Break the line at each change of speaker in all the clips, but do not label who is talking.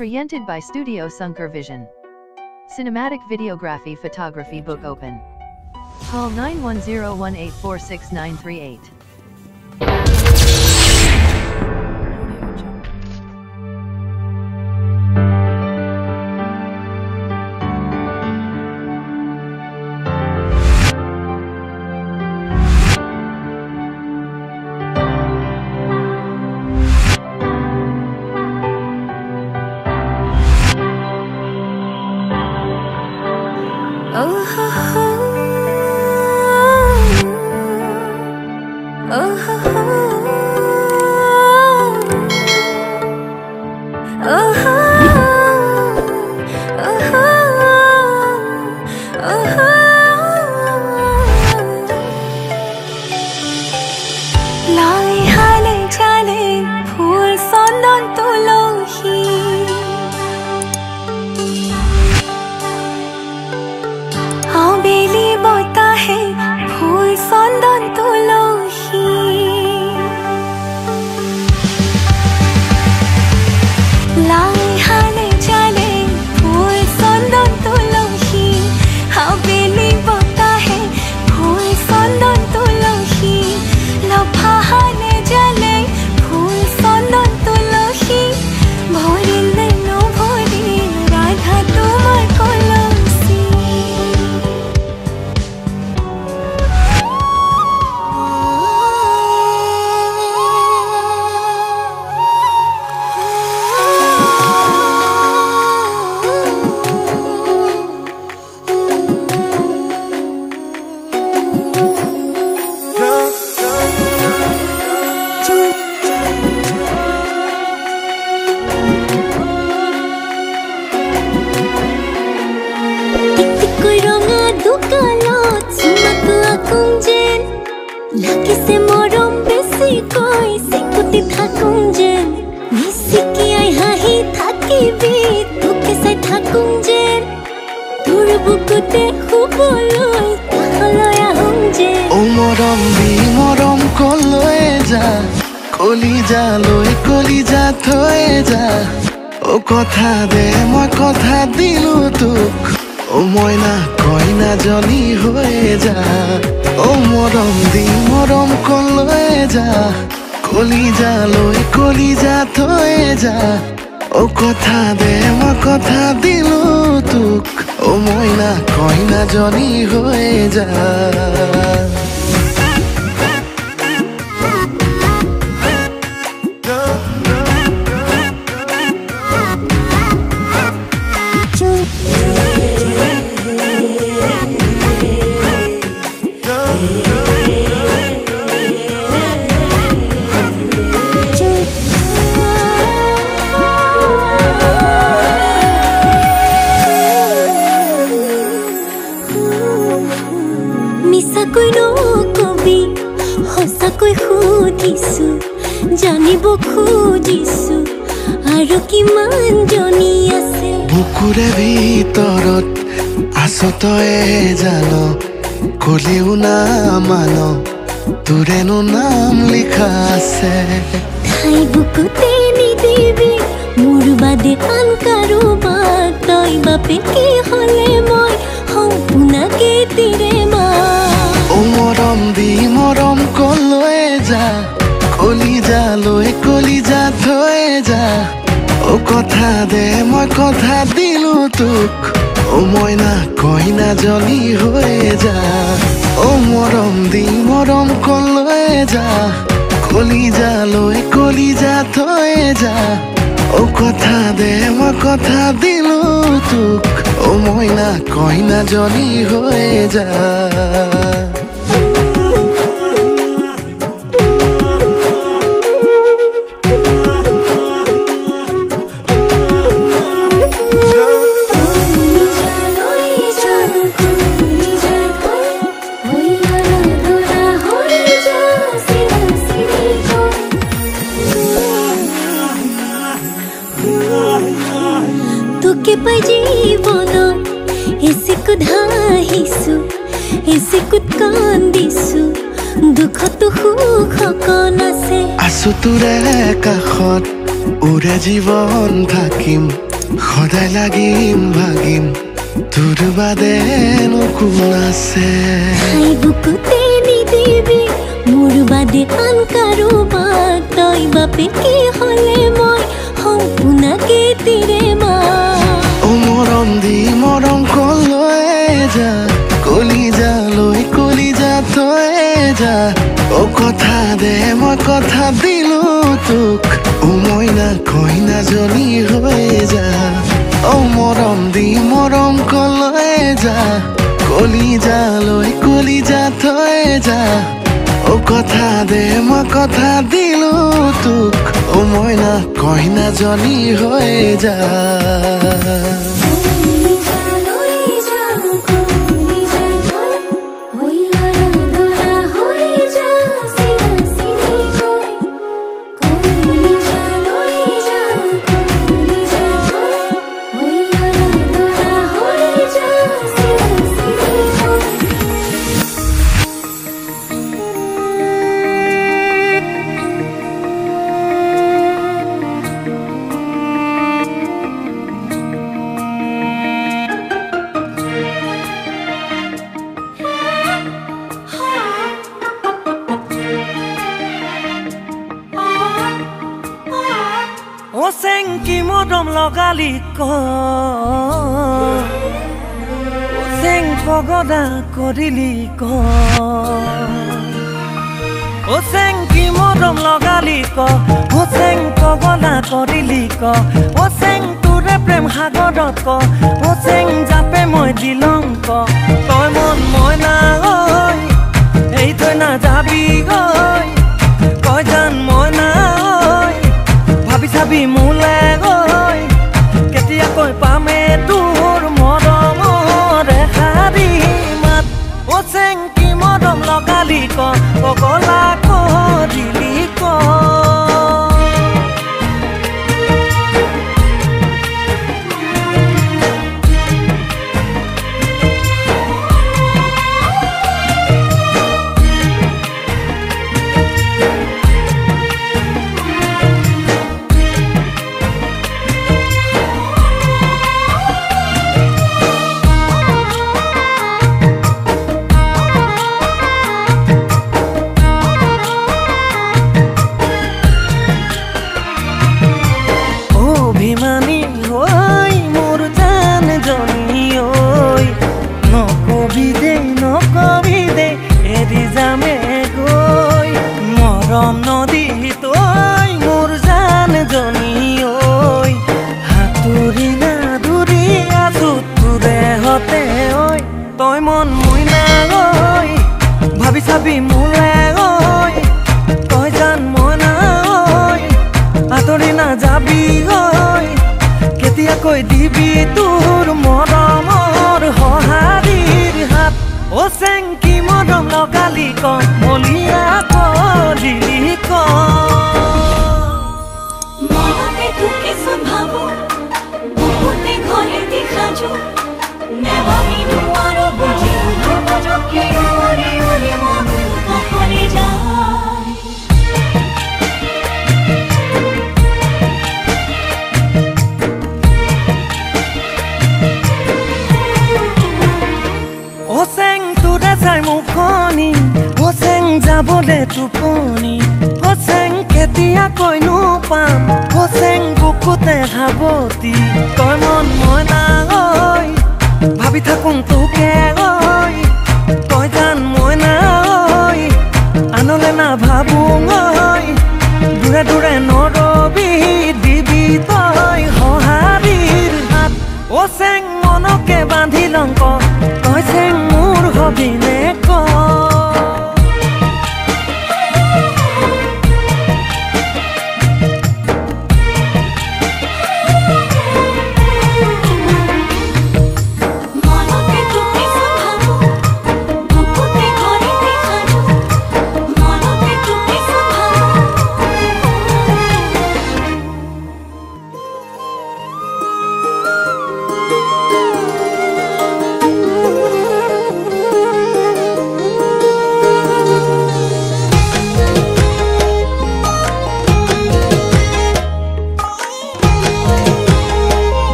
Presented by Studio Sunker Vision. Cinematic Videography Photography Book Open. Call 91018463938.
दुख तो सुख कनसे
आसु तुरे काखत उरे जीवन থাকিম
সদায় লাগিম ভাগিম তোৰ বাদে কোন আছে
বুকুতে নিদিবি মোৰ বাদে আন কাৰোবাক তই বাপে কি হলে মই সম্পূৰ্ণকে তিৰে মা
ও মৰম দি মৰম কলৈ যা কলিজা থৈ যা ও কথা দে মই কথা দিলো তোক ও মইনা কইনা জনী হৈ যা ও মৰম দি মৰম কলৈ যা কলিজা থৈ যা ও কথা দে মই কথা দিলো তোক ও মইনা কইনা জনী হৈ যা
O senki modom logali ko O sen pogoda korili ko O senki modom logali ko O sen pogoda korili ko O sen ture prem hagodot ko O sen jape moi dilong ko Toy mon moi na oi Ei toy na jabi oi Koi jan moi na oi Sabi mule goi ketia koi pame tur modom rekhari mat o senki modom logali ko kola ko dili ko অভিমানী হই মোর জান জনী ওই নকবি দে এৰি যামে গৈ মৰম নদী তই মোর জান জনী ওই হাতুৰি না দূৰি আছো তোৰে হতে ঐ তই মন মই না ঐ ভাবি চাবি মোলে ঐ তই জান মই না ঐ আঁতৰি না যাবি কৈ দিবি তোৰ মৰমৰ সঁহাৰিৰ হাত ও চেংকি মৰম লগালি ক মলিয়া কৰিলি ক
মনতে তোকে ভাবো বুকুতে ঘরে দেখাজো নেভাবি নোৱাৰো বুজিব নজকে ওরে ওরে মন কাপড়ে যায় যাবলে টোপনি হোসেং কেতিয়া কৈনো পাম হোসেং বুকুতে হাবতি তই মন মই না ঐ ভাবি থাকোঁ তোকে ঐ তই জান মই না ঐ আনলে না ভাবোঁ ঐ দূৰে দূৰে নৰবি দিবি তই সঁহাৰিৰ হাত ও চেং মনকে বান্ধি লংক তই চেং মোৰ হবিনে ক মনতে তোকে ভাবো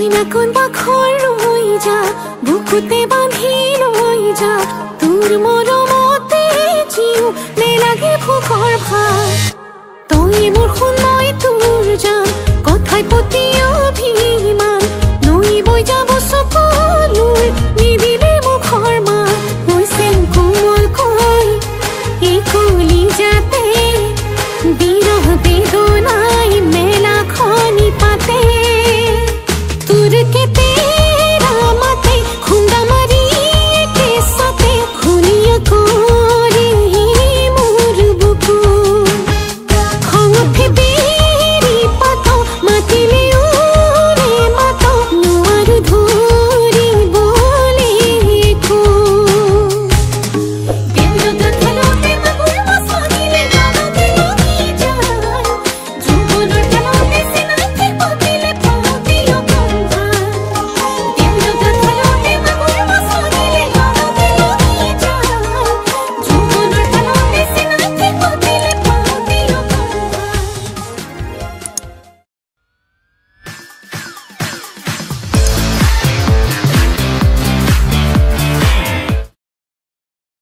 কইনা কোন বাখৰ ৰৈ যা বুকুতে বান্ধি লৈ যা তোৰ মৰমতে জিউ নেলাগে ভোকৰ ভাত তই মোৰ সোণ মই তোৰ জান কথাই পতি